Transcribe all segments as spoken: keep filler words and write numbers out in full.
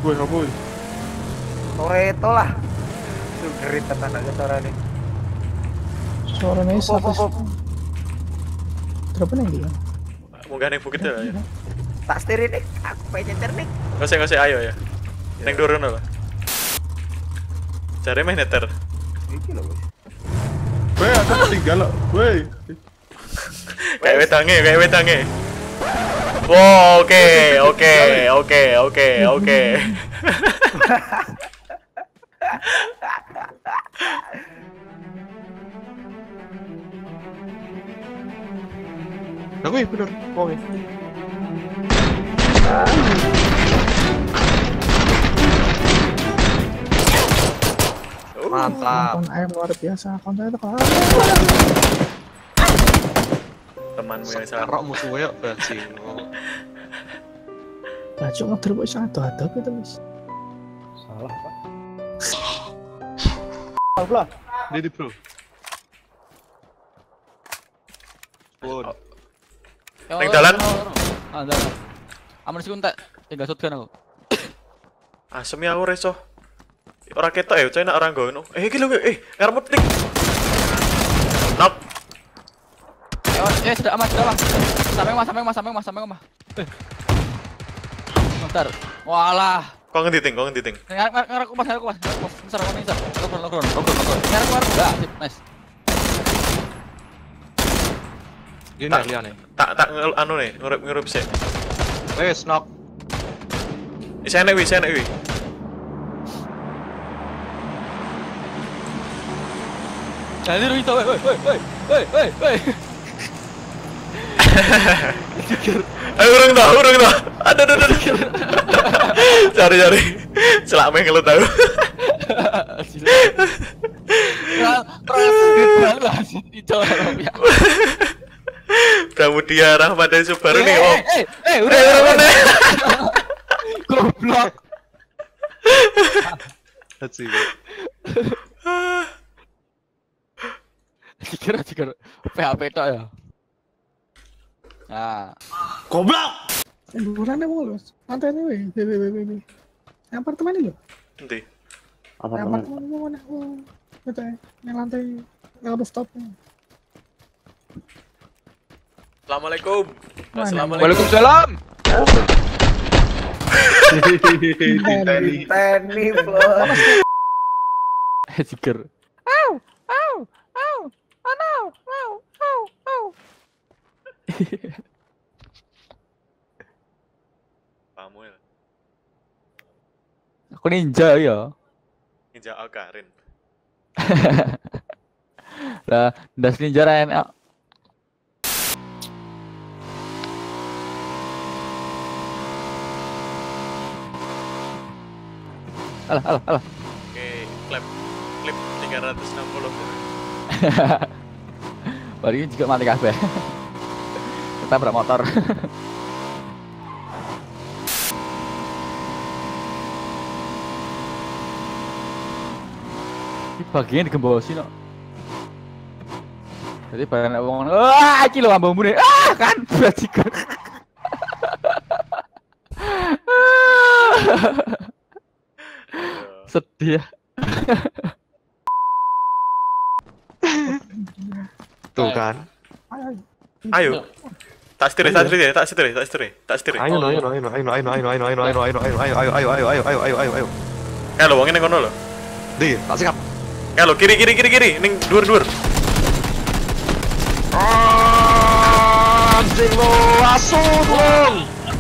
Woi, apa woi? Toretto lah. Itu gerit tekan aja suaranya. Suaranya satu. Berapa nih dia? Munggah ning bukit ya. Tak setir ini, aku pengen nyetir nih. Ngosek-ngosek ayo ya. Ning durun lho. Jare meh neter. Iki lho, wis. Woi, aku ketinggal loh. Woi. Kayak wedange, kayak wedange. Wow, oke, oke, oke, oke, oke. Nah, wih, bener. Oh, ya. Mantap. Konten air luar biasa. Konten itu kalau Temanmu yang salah. Rok musuhnya bajing. baju ngedrop wis ado-ado gitu wis. Salah, Pak. Allah. Dedi bro. Pun. Ning dalan. Ah, dalan. Aman sih entek. Tinggal shotgun aku. Asem ya aku reso. Ora ketok ya, cene ora nggono. Eh iki lho, eh ngarepmu tik. Nok. Eh, eh sudah aman, sudah aman. Sampai mas, sampai mas, sampai mas, sampai mas. Eh. Bentar. Walah. Kok ngendi ting, kok ngendi ting. Ngarep ngarep mas, ngarep mas, ngarep mas. Besar aku bisa. Lokron, lokron, lokron, lokron. Ngarep ngarep. Enggak, sip, nice. Gini liane. Tak tak anu nih, ngurip-ngurip sik. Wes knock. Wis enek wis enek wis. Jadi lu itu, woi, woi, woi, woi, woi, woi. Ayo urung tau, urung tau. Aduh, aduh, aduh. Cari, cari. Celak meh ngelut tau. Pramudia Rahmadani Subaru nih, oh. Eh, eh, udah, udah mana? Goblok. Bajing. Dikira dikira P H P tok ya. Nah. Goblok. Liburan emang lu. Santai nih weh. Weh, weh, weh, weh. Yang apartemen ini loh. Nanti. Yang apartemen ini mana? Oh, gitu ya. Yang lantai yang rooftopnya. Assalamualaikum. Assalamualaikum. Waalaikumsalam. Teni, teni, bro. Dikira. Au, au, au. Oh no, au, au, au. Samuel. Aku ninja ya. Ninja Alkarin. Lah, das ninja N L. Alah, alah, alah. Oke, klip klip tiga ratus enam puluh. Baru ini juga mati kabeh. Kita bermotor. Ini bagian digembosi no. Jadi barang wong wah iki lho ambumu ne. Ah kan bajingan. Sedih ya. Tuh kan. Ayo. Tak setir, tak setir, tak setir, tak setir, tak setir. Ayo no, ayo no, ayo no, ayo no, ayo no, ayo no, ayo no, ayo no, ayo no, ayo no, ayo ayo ayo ayo ayo ayo ayo ayo ayo. Eh lo wongin kono lo. Di, tak sikap. Eh lo kiri kiri kiri kiri, ning dhuwur-dhuwur. Anjing lo, asu lo.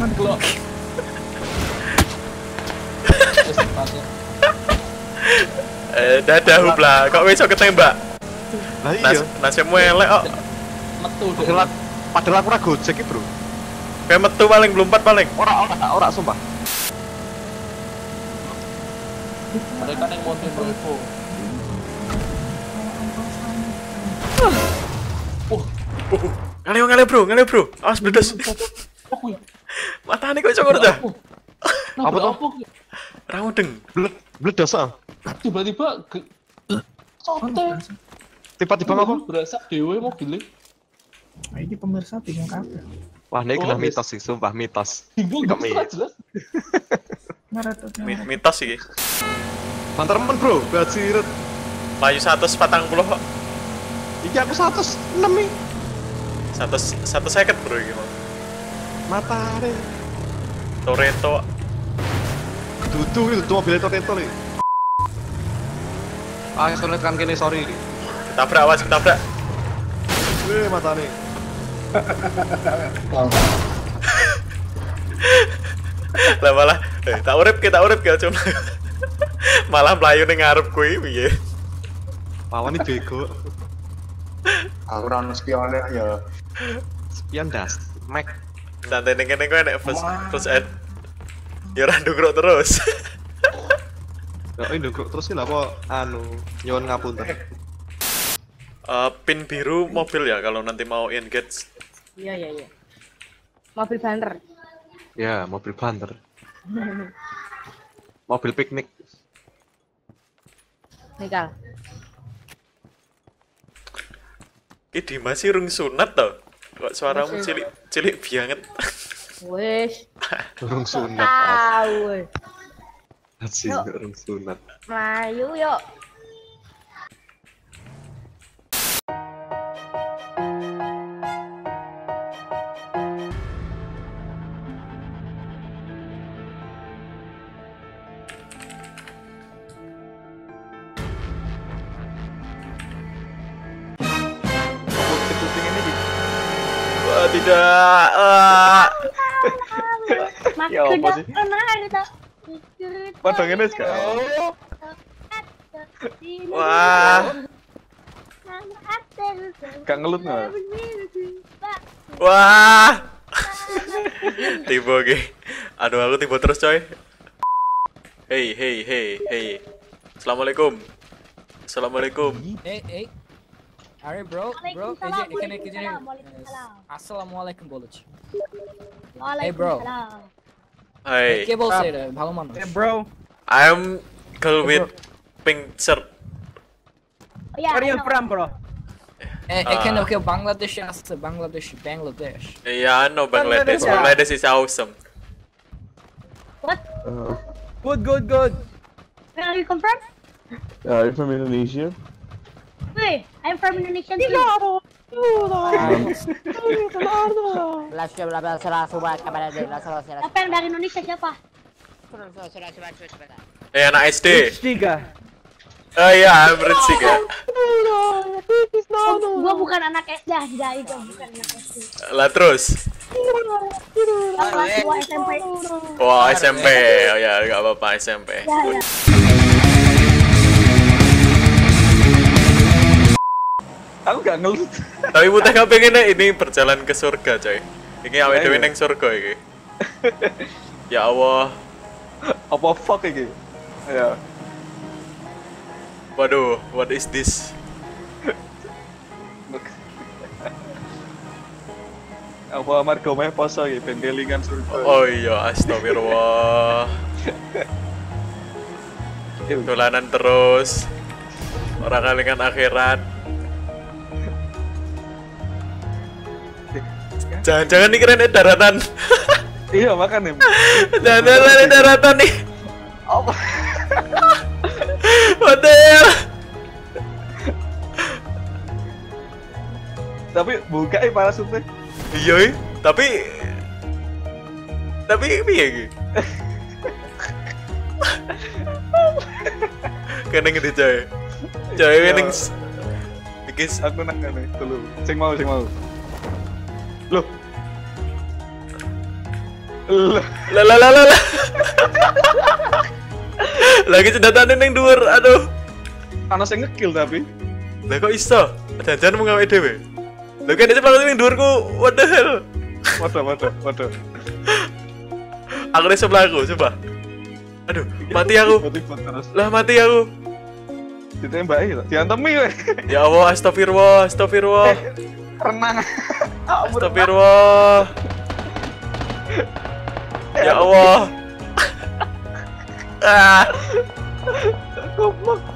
Eh dadah hubla, kok wis ketembak. Lah Nas iya. nasibmu elek kok. Metu Padahal padahal aku ora gojek iki, Bro. Kayak metu paling belum empat paling. Ora ora ora sumpah. mereka yang motor info. Uh, ngaleo ngaleo bro, ngaleo bro. Awas bledes. Matane kok iso ngono ta? Apa tuh? Ra mudeng. Bled bledas ah. Tiba-tiba sote Tiba-tiba apa? berasa dewe mobilnya. Nah, ini pemirsa bingung kabeh. Wah, ini Oh, kena yes. mitos sih, sumpah mitos. Bingung Kok gitu mitos? jelas. Ngaretut. Mi- mitos iki. Mantar-man bro, berat siret. Payu seratus patang puluh kok. Iki aku seratus enam nih. Seratus satu seket bro iki mau. Matare. Toretto. Dudu itu tuh mobil Toretto nih. Ah, soalnya kan kene sorry. Ketabrak awas ketabrak. Wih, matane. Lah malah eh tak urip ke tak urip ke cuma. Malah mlayu ning ngarep kuwi piye. Pawan ini bego. Aku ora ono spione ya. Spion das. Mac. Santai ning kene kowe nek first first aid. Ya ora ndungkruk terus. Ya ini kok terus lah kok anu nyuwun ngapunten. Eh pin biru mobil ya kalau nanti mau engage. Iya iya iya. Mobil banter. Ya, mobil banter. Mobil piknik. Nikal. Iki masih rung sunat toh. Kok suaramu cilik cilik banget. Wes. Urung sunat. Tahu wes. Asli Yuk. urung sunat. Melayu yuk. Wah, tidak. Ah. Ya apa sih? Padahal ngene sih. Wah. Gak ngelut nggak? Wah. Tiba ge. Aduh aku tiba terus coy. Hey hey hey hey. Assalamualaikum. Assalamualaikum. Hey, hey. Are bro, bro, Waalaikumsalam, ikan ikan ikan. waalaikumsalam, waalaikumsalam. Assalamualaikum boluch. Hey bro. Hai. Cable say the ভালো মানুষ. Hey bro, I'm girl with pink shirt. Yeah, where are you I know. from bro? Eh, এখানে ওকে বাংলাদেশে আছে, বাংলাদেশ, Bangladesh. Yeah, I know Bangladesh. Bangladesh. Bangladesh is awesome. What? Good, good, good. Where are you come from? Are you from Indonesia? Wait, I'm from Indonesia too. Siapa yang dari Indonesia siapa? Eh anak S D. Tiga. Oh iya, I'm Rich ya. Gua bukan anak S D, jadi gua bukan anak S D. Lah terus. Kelas dua S M P. Wah, S M P. Oh ya, enggak apa-apa S M P. Ya, ya. Aku gak ngelut. Tapi Muteh gak pengen ini berjalan ke surga, coy. Ini awake dhewe ning surga iki. Ya Allah. Apa fuck iki? Ya. Waduh, what is this? Apa margo meh poso iki ben kelingan surga. Oh iya, astagfirullah. Dolanan terus. Orang kalingan akhirat. Jangan-jangan nih keren daratan. Iya makanya. Jangan-jangan ini daratan nih. Apa? Hotel. Tapi buka ya parasutnya. Iya, eh. tapi tapi piye iki? Kene ngendi coy? Coy ning iki Aku nang ngene dulu. Sing mau sing mau. Loh. Loh. lah lah lah lah lah. Lagi sedatane ning dhuwur, aduh. Ana sing ngekill tapi. Lah kok iso? Jangan mau ngawe dhewe. Lho kan itu paling ning dhuwurku. What the hell? Waduh waduh waduh. Aku di sebelahku, coba. Aduh, mati aku. Tiba-tiba terus Lah mati aku. ditembaki to. Diantemi kowe. Ya Allah, astagfirullah, astagfirullah. Renang. Astagfirullah. Ya Allah. Ah. Goblok.